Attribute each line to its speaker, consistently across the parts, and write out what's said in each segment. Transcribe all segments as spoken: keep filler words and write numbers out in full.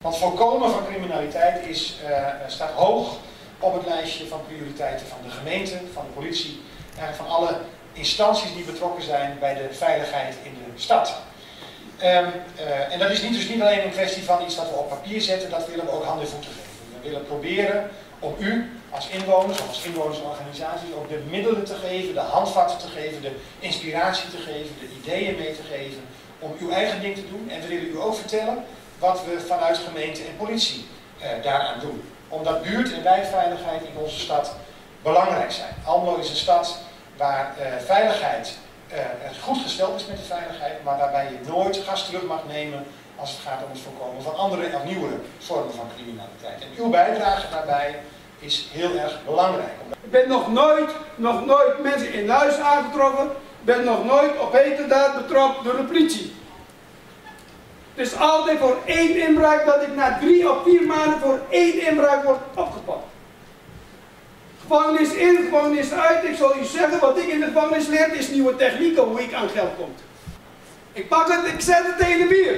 Speaker 1: Want voorkomen van criminaliteit is, uh, staat hoog op het lijstje van prioriteiten van de gemeente, van de politie en van alle instanties die betrokken zijn bij de veiligheid in de stad. Um, uh, en dat is niet, dus niet alleen een kwestie van iets wat we op papier zetten, dat willen we ook hand en voeten geven. We willen proberen om u als inwoners of als inwonersorganisaties ook de middelen te geven, de handvatten te geven, de inspiratie te geven, de ideeën mee te geven om uw eigen ding te doen. En we willen u ook vertellen wat we vanuit gemeente en politie uh, daaraan doen. Omdat buurt- en wijkveiligheid in onze stad belangrijk zijn. Almelo is een stad waar uh, veiligheid uh, goed gesteld is met de veiligheid, maar waarbij je nooit gas terug mag nemen als het gaat om het voorkomen van andere en nieuwere vormen van criminaliteit. En uw bijdrage daarbij is heel erg belangrijk.
Speaker 2: Ik ben nog nooit, nog nooit mensen in huis aangetroffen. Ik ben nog nooit op heterdaad betrapt door de politie. Het is altijd voor één inbraak dat ik na drie of vier maanden voor één inbraak word opgepakt. Gevangenis in, gevangenis uit. Ik zal u zeggen, wat ik in de gevangenis leer is nieuwe technieken hoe ik aan geld kom. Ik pak het, ik zet het tegen de bier.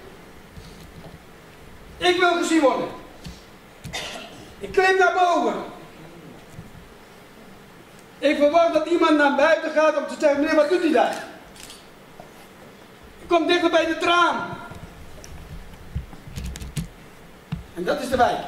Speaker 2: Ik wil gezien worden. Ik klim naar boven. Ik verwacht dat iemand naar buiten gaat om te zeggen, meneer, wat doet hij daar? Ik kom dichter bij de traan. En dat is de wijk.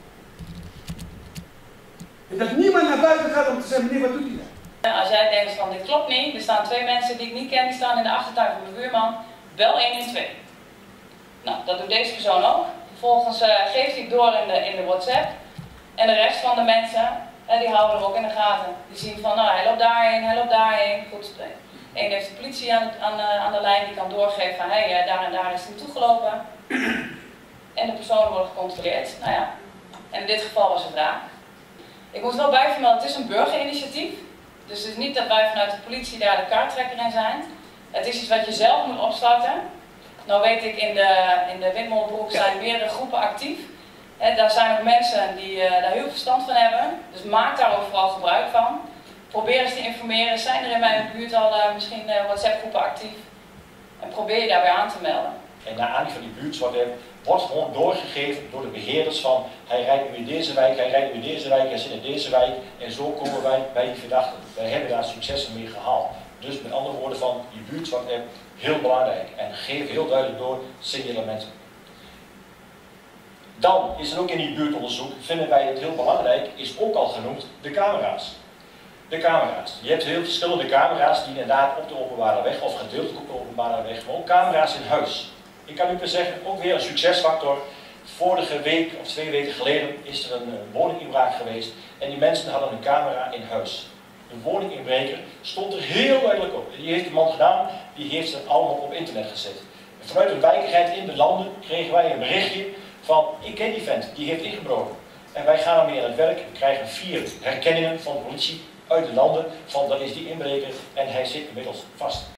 Speaker 2: En dat niemand naar buiten gaat om te zeggen, meneer, wat doet hij daar?
Speaker 3: Als jij denkt van dit klopt niet, er staan twee mensen die ik niet ken, die staan in de achtertuin van mijn buurman, bel één een twee. Nou, dat doet deze persoon ook. Vervolgens uh, geeft hij het door in de, in de WhatsApp. En de rest van de mensen, uh, die houden hem ook in de gaten. Die zien van, nou, hij loopt daarheen, hij loopt daarheen. Goed, één heeft de politie aan, aan, uh, aan de lijn, die kan doorgeven van, hé, hey, uh, daar en daar is hij naartoe gelopen. En de personen worden gecontroleerd. Nou ja, en in dit geval was het raak. Ik moet wel bijvermelden, het is een burgerinitiatief. Dus het is niet dat wij vanuit de politie daar de kaarttrekker in zijn. Het is iets wat je zelf moet opstarten. Nou weet ik, in de, in de Windmolenbroek zijn meerdere groepen actief. He, daar zijn ook mensen die uh, daar heel verstand van hebben. Dus maak daar ook vooral gebruik van. Probeer eens te informeren. Zijn er in mijn buurt al uh, misschien uh, WhatsApp groepen actief? En probeer je daar weer aan te melden.
Speaker 4: En naar aanleiding van die buurtsoorten wordt gewoon doorgegeven door de beheerders van hij rijdt nu in deze wijk, hij rijdt nu in deze wijk, hij zit in deze wijk. En zo komen wij bij die verdachten. Wij hebben daar successen mee gehaald. Dus met andere woorden van die buurtsoort-app heel belangrijk. En geef heel duidelijk door signalementen. Dan is er ook in die buurtonderzoek, vinden wij het heel belangrijk, is ook al genoemd, de camera's. De camera's. Je hebt heel verschillende camera's die inderdaad op de openbare weg, of gedeeltelijk op de openbare weg, maar ook camera's in huis. Ik kan u maar zeggen, ook weer een succesfactor. Vorige week of twee weken geleden is er een woninginbraak geweest en die mensen hadden een camera in huis. De woninginbreker stond er heel duidelijk op. Die heeft de man gedaan, die heeft ze allemaal op internet gezet. En vanuit een wijkigheid in de landen kregen wij een berichtje van, ik ken die vent, die heeft ingebroken. En wij gaan ermee aan het werk, we krijgen vier herkenningen van de politie uit de landen van dat is die inbreker en hij zit inmiddels vast.